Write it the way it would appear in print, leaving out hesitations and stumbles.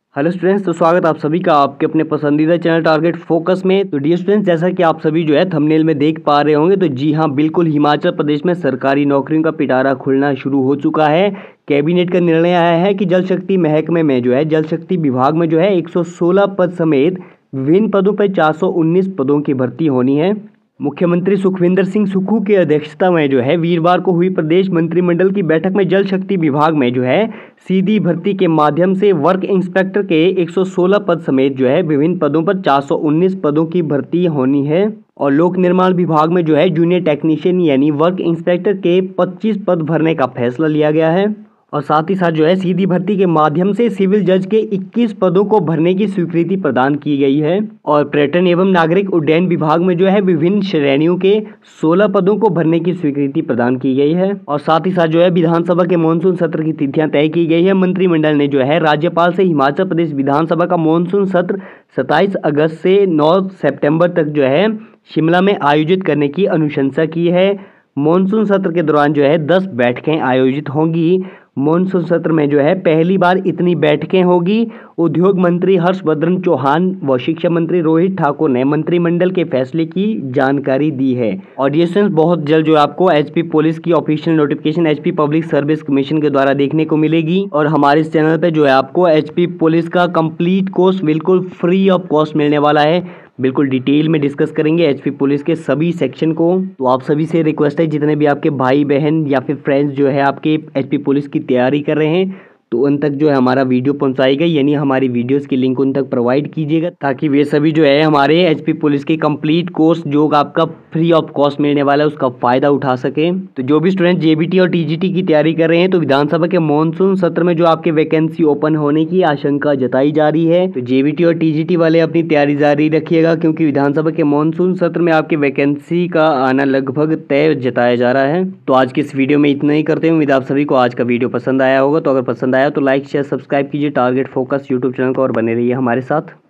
Hello students, तो स्वागत आप सभी का आपके अपने पसंदीदा चैनल टारगेट फोकस में। तो डियर स्टूडेंट्स, जैसा कि आप सभी जो है थंबनेल में देख पा रहे होंगे, तो जी हाँ, बिल्कुल हिमाचल प्रदेश में सरकारी नौकरियों का पिटारा खुलना शुरू हो चुका है। कैबिनेट का निर्णय आया है कि जल शक्ति महकमे में जो है जल शक्ति विभाग में जो है 116 पद समेत विभिन्न पदों पर 419 पदों की भर्ती होनी है। मुख्यमंत्री सुखविंदर सिंह सुक्खू की अध्यक्षता में जो है वीरवार को हुई प्रदेश मंत्रिमंडल की बैठक में जल शक्ति विभाग में जो है सीधी भर्ती के माध्यम से वर्क इंस्पेक्टर के 116 पद समेत जो है विभिन्न पदों पर 419 पदों की भर्ती होनी है। और लोक निर्माण विभाग में जो है जूनियर टेक्नीशियन यानी वर्क इंस्पेक्टर के 25 पद भरने का फैसला लिया गया है। और साथ ही साथ जो है सीधी भर्ती के माध्यम से सिविल जज के 21 पदों को भरने की स्वीकृति प्रदान की गई है। और पर्यटन एवं नागरिक उड्डयन विभाग में जो है विभिन्न श्रेणियों के 16 पदों को भरने की स्वीकृति प्रदान की गई है। और साथ ही साथ जो है विधानसभा के मानसून सत्र की तिथियां तय की गई है। मंत्रिमंडल ने जो है राज्यपाल से हिमाचल प्रदेश विधानसभा का मानसून सत्र 27 अगस्त से 9 सितंबर तक जो है शिमला में आयोजित करने की अनुशंसा की है। मानसून सत्र के दौरान जो है 10 बैठकें आयोजित होंगी। मानसून सत्र में जो है पहली बार इतनी बैठकें होगी। उद्योग मंत्री हर्षवर्धन चौहान व शिक्षा मंत्री रोहित ठाकुर ने मंत्रिमंडल के फैसले की जानकारी दी है। और ये सेंस बहुत जल्द जो आपको एचपी पुलिस की official notification HP public service commission के द्वारा देखने को मिलेगी। और हमारे इस चैनल पे जो है आपको एचपी पुलिस का कंप्लीट कोर्स बिल्कुल फ्री ऑफ कॉस्ट मिलने वाला है। बिल्कुल डिटेल में डिस्कस करेंगे एचपी पुलिस के सभी सेक्शन को। तो आप सभी से रिक्वेस्ट है, जितने भी आपके भाई बहन या फिर फ्रेंड्स जो है आपके एचपी पुलिस की तैयारी कर रहे हैं, तो उन तक जो है हमारा वीडियो पहुंचाएगा, यानी हमारी वीडियोस की लिंक उन तक प्रोवाइड कीजिएगा, ताकि वे सभी जो है हमारे एचपी पुलिस के कंप्लीट कोर्स जो आपका फ्री ऑफ कॉस्ट मिलने वाला है उसका फ़ायदा उठा सके। तो जो भी स्टूडेंट जेबीटी और टीजीटी की तैयारी कर रहे हैं, तो विधानसभा के मानसून सत्र में जो आपके वैकेंसी ओपन होने की आशंका जताई जा रही है, तो जेबीटी और टीजीटी वाले अपनी तैयारी जारी रखिएगा, क्योंकि विधानसभा के मानसून सत्र में आपके वैकेंसी का आना लगभग तय जताया जा रहा है। तो आज की इस वीडियो में इतना ही करते हैं। उम्मीद आप सभी को आज का वीडियो पसंद आया होगा। तो अगर पसंद आया तो लाइक शेयर सब्सक्राइब कीजिए टारगेट फोकस यूट्यूब चैनल को और बने रहिए हमारे साथ।